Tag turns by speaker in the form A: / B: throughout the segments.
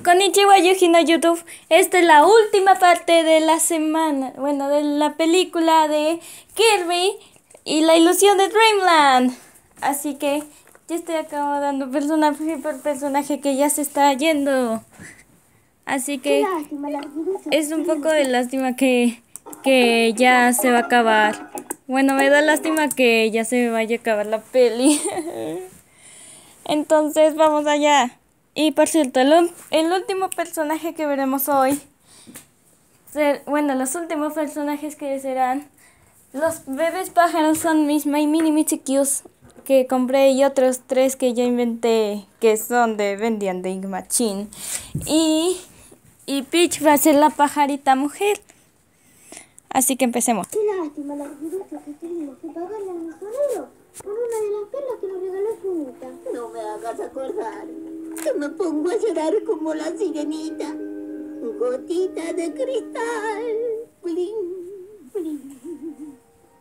A: Konnichiwa Yuji no YouTube. Esta es la última parte de la semana, bueno, de la película de Kirby y la ilusión de Dreamland. Así que ya estoy acomodando personaje por personaje que ya se está yendo. Así que es un poco de lástima que ya se va a acabar. Bueno, me da lástima que ya se me vaya a acabar la peli. Entonces vamos allá. Y por cierto, el último personaje que veremos hoy, bueno, los últimos personajes que serán los bebés pájaros son mis My Mini Michikyus que compré y otros 3 que yo inventé que son de Bendy and the Ink Machine. Y Peach va a ser la pajarita mujer. Así que empecemos.
B: Qué lástima la virucha que tuvimos que pagarle al mesonero por una de las perlas que nos regaló Fruta.
C: No me hagas acordar, que me pongo a llorar como la sirenita. Gotita de cristal. Bling, bling.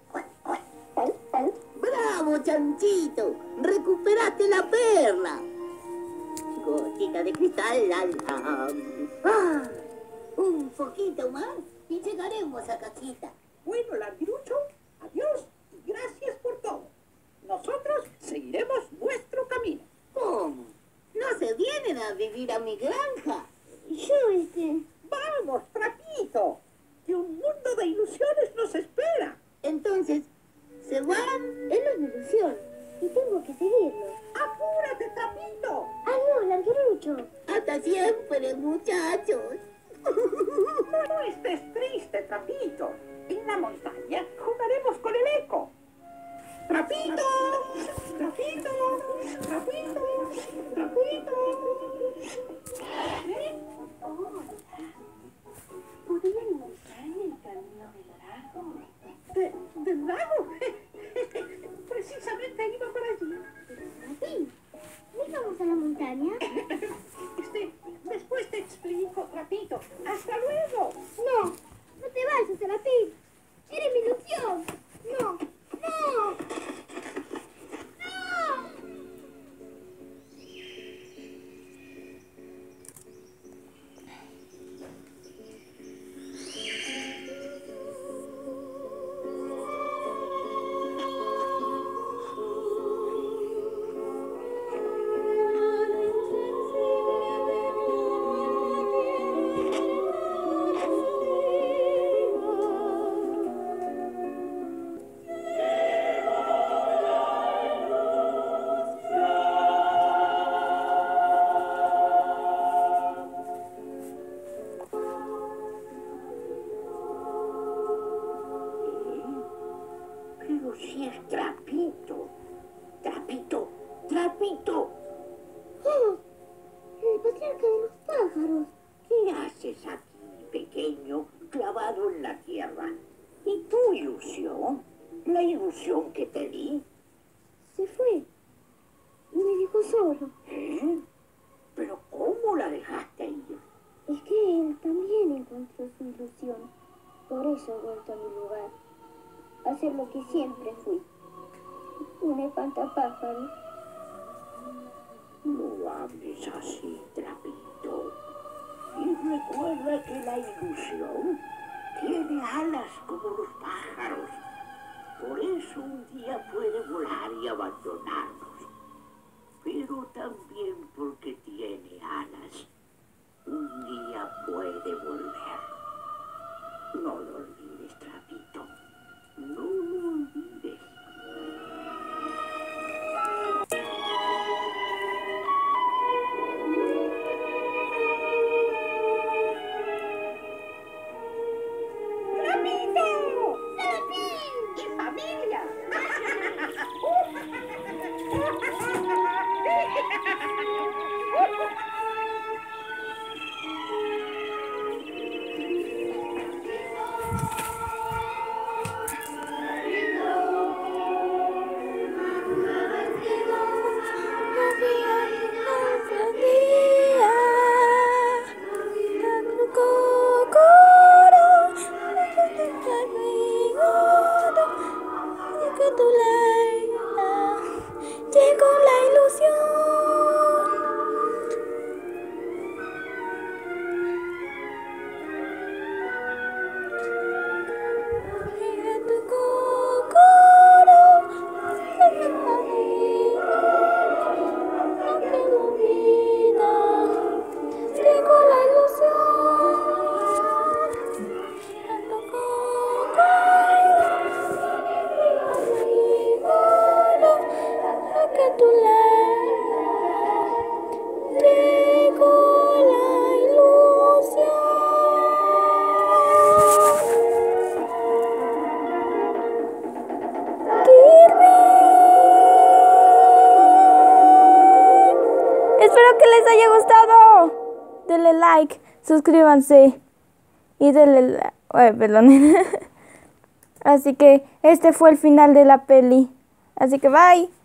C: ¡Bravo, chanchito! ¡Recuperaste la perla! Gotita de cristal. ¡Ah! Un poquito más y llegaremos a casita.
D: Bueno, Larguirucho, adiós y gracias por todo. Nosotros seguiremos nuestro camino.
C: ¿Cómo? ¿No se vienen a vivir a mi granja?
D: Vamos, Trapito, que un mundo de ilusiones nos espera.
C: Entonces, ¿se van?
B: Él no es mi ilusión y tengo que seguirlo.
D: ¡Apúrate, Trapito!
B: Adiós, Larguirucho.
C: Hasta siempre, muchachos.
D: No estés triste, Trapito. En la montaña jugaremos con el eco. ¡Trapito! ¡Trapito! ¡Trapito! ¡Trapito! ¿Eh?
B: Hola. ¿Podrían mostrarme el camino del lago?
D: ¿Del lago? Precisamente iba por allí.
B: ¿Sí? ¿No vamos a la montaña?
D: Después te explico, Trapito. ¡Hasta luego!
B: No, no te vayas, Serafín. Eres mi ilusión. No, no. No.
D: Pero si es Trapito. Trapito. Trapito.
B: Oh, el patriarca de los pájaros.
D: ¿Qué haces aquí, pequeño, clavado en la tierra? ¿Y tu ilusión? ¿La ilusión que te di?
B: Se fue y me dejó solo.
D: ¿Eh? ¿Pero cómo la dejaste ir?
B: Es que él también encontró su ilusión. Por eso he vuelto a mi lugar. A hacer lo que siempre fui. Un espantapájaros.
D: No hables así, Trapito. Y recuerda que la ilusión tiene alas como los pájaros. Por eso un día puede volar y abandonarnos. Pero también porque tiene alas, un día puede volver. No lo olvides, Trapito. No lo olvides. ¡Trapito! ¡Y familia!
A: espero que les haya gustado. Denle like, suscríbanse y denle perdón. Así que este fue el final de la peli. Así que bye.